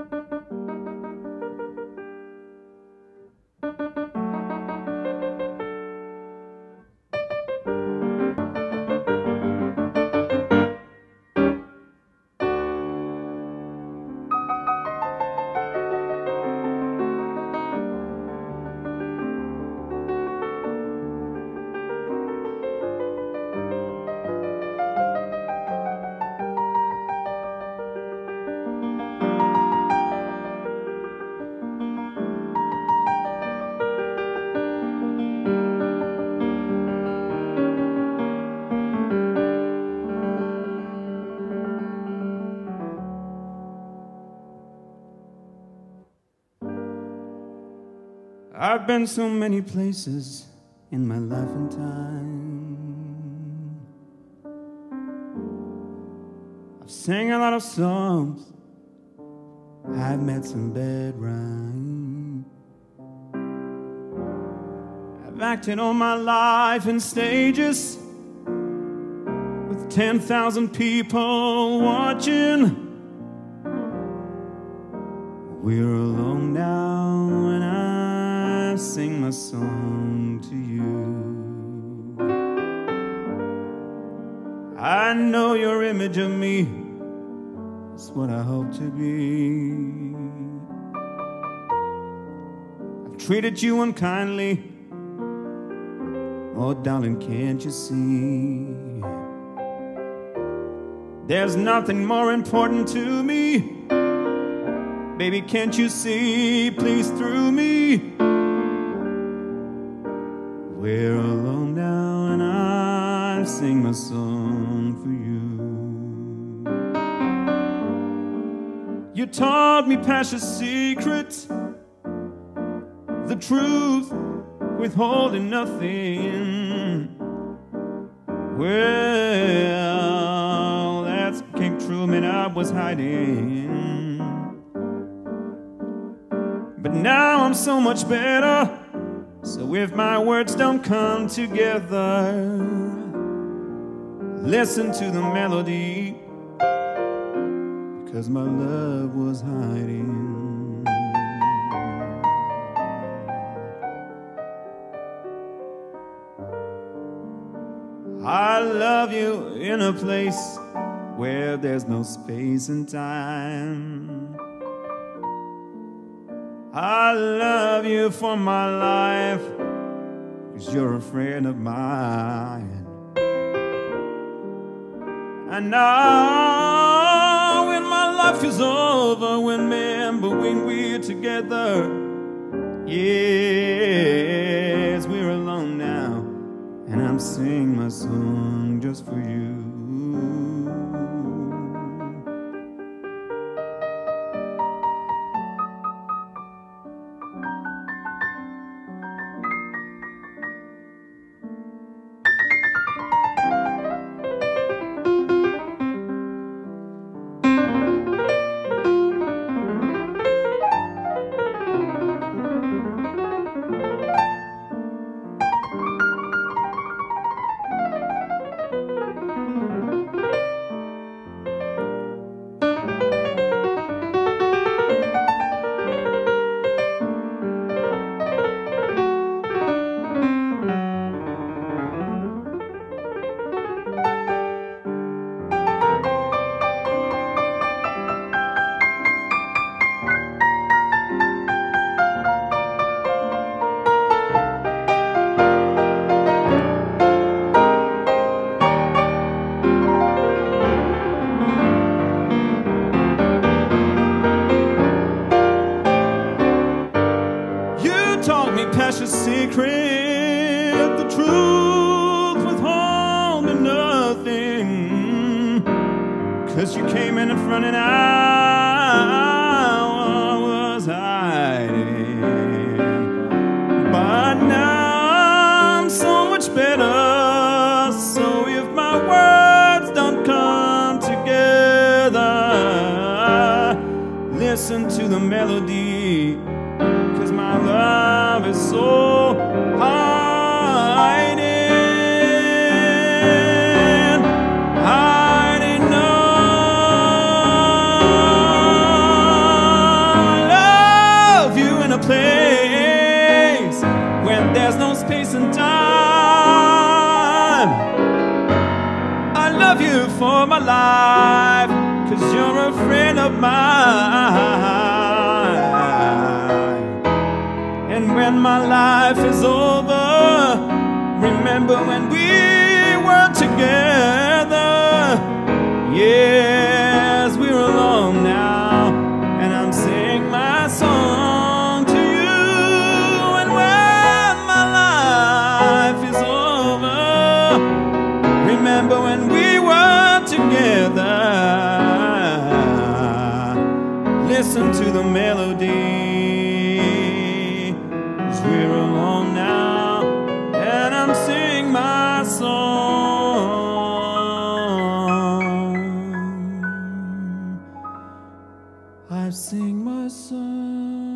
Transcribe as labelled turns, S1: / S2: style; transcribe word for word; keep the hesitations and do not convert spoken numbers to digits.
S1: I've been so many places in my life and time. I've sang a lot of songs, I've met some bad rhymes. I've acted all my life in stages with ten thousand people watching. We're alone now and I sing my song to you. I know your image of me is what I hope to be. I've treated you unkindly, oh darling, can't you see? There's nothing more important to me. Baby, can't you see, please through me? We're alone now and I sing my song for you. You taught me precious secrets, the truth, withholding nothing. Well, that came true, man, I was hiding. But now I'm so much better. So if my words don't come together, listen to the melody, because my love was hiding. I love you in a place where there's no space and time. I love you for my life, 'cause you're a friend of mine. And now when my life is over, remember when we're together. Yes, we're alone now, and I'm singing my song just for you. Taught me precious secret, the truth withhold me nothing. 'Cause you came in front and I was hiding. But now I'm so much better. So if my words don't come together, listen to the melody, 'cause my love is so hiding, hiding now. love you for my life, 'cause you're a friend of mine. And when my life is over, remember when we were together. Yes, we're alone now, and I'm singing my song to you. And when my life is over, remember when we were together. Listen to the melody, 'cause we're alone now, and I'm singing my song. I sing my song.